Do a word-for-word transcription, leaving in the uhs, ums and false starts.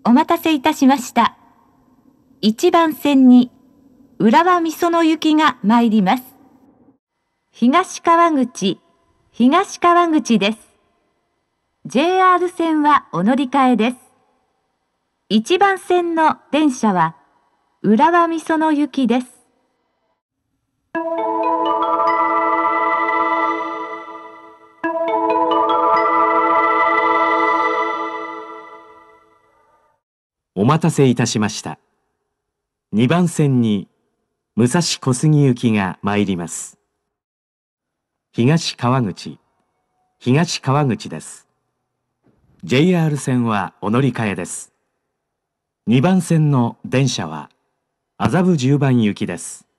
お待たせいたしました。いちばん線に浦和美園行きが参ります。東川口、東川口です。ジェイアール 線はお乗り換えです。いちばん線の電車は浦和美園行きです。 お待たせいたしました。にばん線に武蔵小杉行きが参ります。東川口、東川口です。ジェイアール 線はお乗り換えです。にばん線の電車は麻布十番行きです。